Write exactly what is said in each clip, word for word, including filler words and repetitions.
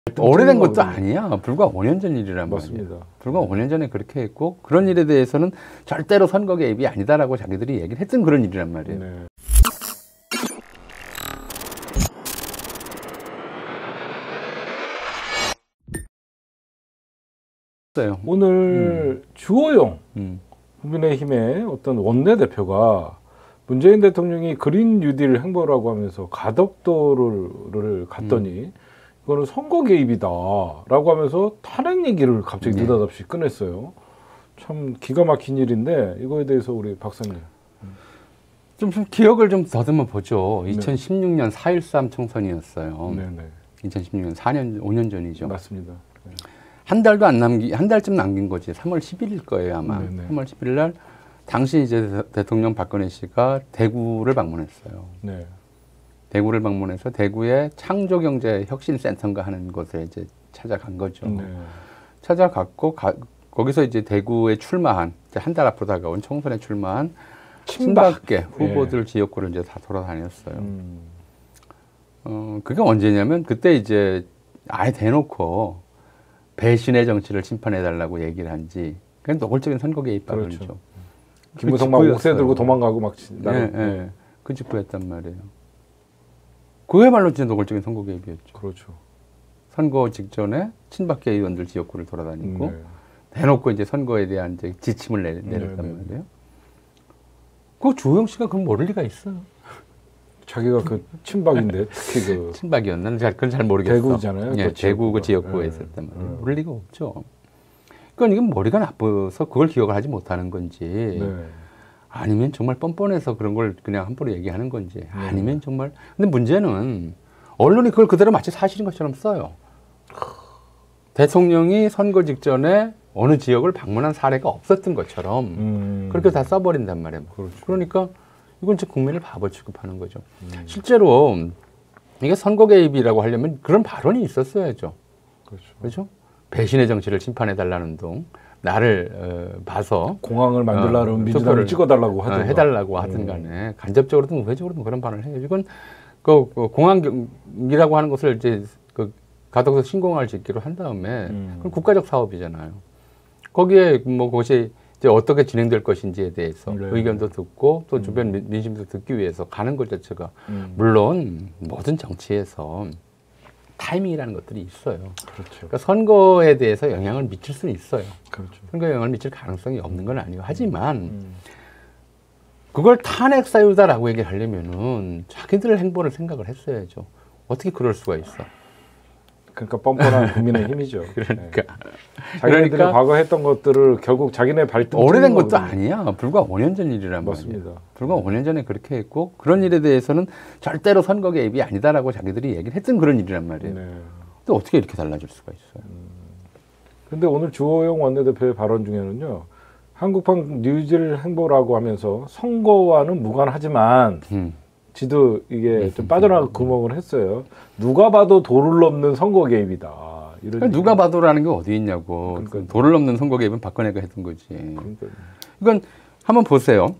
오래된 것도 아니야. 불과 오 년 전 일이란 맞습니다. 말이야. 불과 오 년 전에 그렇게 했고 그런 일에 대해서는 절대로 선거 개입이 아니다라고 자기들이 얘기를 했던 그런 일이란 말이에요. 네. 오늘 음. 주호영 음. 국민의힘의 어떤 원내대표가 문재인 대통령이 그린 뉴딜 행보라고 하면서 가덕도를 갔더니 음. 이거는 선거 개입이다라고 하면서 탄핵 얘기를 갑자기 네. 느닷없이 꺼냈어요. 참 기가 막힌 일인데 이거에 대해서 우리 박사님. 좀, 좀 기억을 좀 더듬어 보죠. 네. 이천십육 년 사 일삼 총선이었어요. 네네. 이천십육 년 사 년, 오 년 전이죠. 맞습니다. 네. 한 달도 안 남기, 한 달쯤 남긴 거지. 삼월 십일일 거예요, 아마. 네네. 삼월 십일일 날, 당시 이제 대통령 박근혜 씨가 대구를 방문했어요. 네. 대구를 방문해서 대구의 창조경제혁신센터인가 하는 곳에 이제 찾아간 거죠. 네. 찾아갔고, 가, 거기서 이제 대구에 출마한, 한 달 앞으로 다가온 총선에 출마한 친박계 후보들 네. 지역구를 이제 다 돌아다녔어요. 음. 어, 그게 언제냐면, 그때 이제 아예 대놓고, 배신의 정치를 심판해달라고 얘기를 한지 그냥 노골적인 선거 개입 발언이죠. 그렇죠. 김무성 막 옥새 들고 도망가고 막 네, 네. 그 직후였단 말이에요. 그야말로 진짜 노골적인 선거 개입이었죠. 그렇죠. 선거 직전에 친박계 의원들 지역구를 돌아다니고 네. 대놓고 이제 선거에 대한 이제 지침을 내, 내렸단 네, 네. 말이에요. 그 주호영 씨가 그건 모를 리가 있어요. 자기가 그 친박인데 그 친박이었나? 그건 잘 모르겠어. 대구잖아요. 예, 대구 그 지역구에 네. 있었단 말이에요. 네. 모를 리가 없죠. 그건 이건 머리가 나빠서 그걸 기억을 하지 못하는 건지 네. 아니면 정말 뻔뻔해서 그런 걸 그냥 함부로 얘기하는 건지 네. 아니면 정말 근데 문제는 언론이 그걸 그대로 마치 사실인 것처럼 써요. 대통령이 선거 직전에 어느 지역을 방문한 사례가 없었던 것처럼 음. 그렇게 다 써버린단 말이에요. 그렇죠. 그러니까 이건 진짜 국민을 바보 취급하는 거죠. 음. 실제로 이게 선거 개입이라고 하려면 그런 발언이 있었어야죠. 그렇죠. 그렇죠? 배신의 정치를 심판해달라는 등 나를 어, 봐서 공항을 만들라는 어, 민주당을 찍어달라고 하든가. 어, 해달라고 하든 간에 음. 간접적으로든 우회적으로든 그런 발언을 해요. 이건 그, 그 공항이라고 하는 것을 이제 그 가덕도 신공항을 짓기로 한 다음에 음. 그건 국가적 사업이잖아요. 거기에 뭐 그것이 이제 어떻게 진행될 것인지에 대해서 네. 의견도 듣고 또 주변 음. 민심도 듣기 위해서 가는 것 자체가 음. 물론 모든 정치에서 타이밍이라는 것들이 있어요. 그렇죠. 그러니까 선거에 대해서 영향을 미칠 수는 있어요. 그렇죠. 선거에 영향을 미칠 가능성이 없는 건 아니에요. 하지만 음. 그걸 탄핵 사유다라고 얘기를 하려면은 자기들 행보를 생각을 했어야죠. 어떻게 그럴 수가 있어? 그러니까 뻔뻔한 국민의 힘이죠. 그러니까. 네. 자기네들이 그러니까 과거 했던 것들을 결국 자기네 발등 오래된 것도 아니야. 불과 오 년 전 일이란 맞습니다. 말이야. 불과 오 년 전에 그렇게 했고 그런 일에 대해서는 절대로 선거 개입이 아니다라고 자기들이 얘기를 했던 그런 일이란 말이에요. 네. 근데 어떻게 이렇게 달라질 수가 있어요? 그런데 음. 오늘 주호영 원내대표의 발언 중에는요. 한국판 뉴딜 행보라고 하면서 선거와는 무관하지만 음. 지도 이게 좀 빠져나가 구멍을 했어요. 누가 봐도 도를 넘는 선거 개입이다. 이런 그러니까 누가 봐도라는 게 어디 있냐고. 그러니까. 도를 넘는 선거 개입은 박근혜가 했던 거지. 그러니까. 이건 한번 보세요.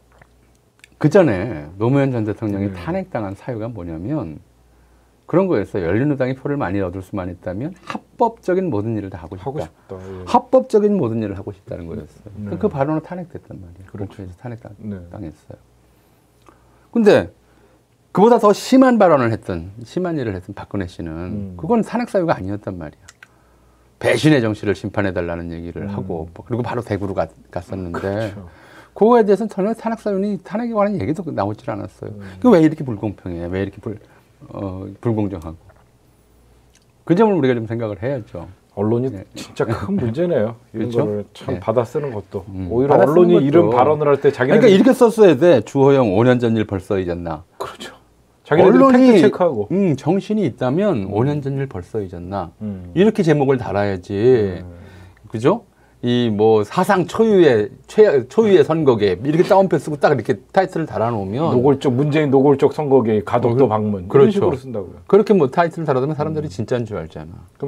그 전에 노무현 전 대통령이 네. 탄핵당한 사유가 뭐냐면 그런 거였어요. 열린우당이 표를 많이 얻을 수만 있다면 합법적인 모든 일을 다 하고 싶다. 하고 싶다. 예. 합법적인 모든 일을 하고 싶다는 거였어요. 네. 그 발언은 탄핵됐단 말이에요. 그렇죠. 탄핵당했어요. 네. 근데 그보다 더 심한 발언을 했던, 심한 일을 했던 박근혜 씨는 음. 그건 탄핵 사유가 아니었단 말이야. 배신의 정치를 심판해달라는 얘기를 음. 하고 그리고 바로 대구로 가, 갔었는데 그렇죠. 그거에 대해서는 전혀 탄핵 사유니 탄핵에 관한 얘기도 나오질 않았어요. 음. 그 왜 이렇게 불공평해? 왜 이렇게 불, 어, 불공정하고? 그 점을 우리가 좀 생각을 해야죠. 언론이 네. 진짜 큰 문제네요. 이런 그렇죠? 거를 참 네. 받아 쓰는 것도. 음, 오히려 받아 언론이 것도. 이런 발언을 할 때 자기네 그러니까 이렇게 썼어야 돼. 주호영 오 년 전 일 벌써 잊었나? 그렇죠. 언론이 팩트 체크하고. 음, 정신이 있다면 음. 오 년 전 일 벌써 잊었나? 음. 이렇게 제목을 달아야지. 음. 그죠? 이 뭐 사상 초유의 최, 초유의 선거개 이렇게 따옴표 쓰고 딱 이렇게 타이틀을 달아놓으면 노골적 문재인 노골적 선거개 가덕도 방문 그렇죠. 이런 식으로 쓴다고요. 그렇게 뭐 타이틀을 달아두면 사람들이 음. 진짜인 줄 알잖아.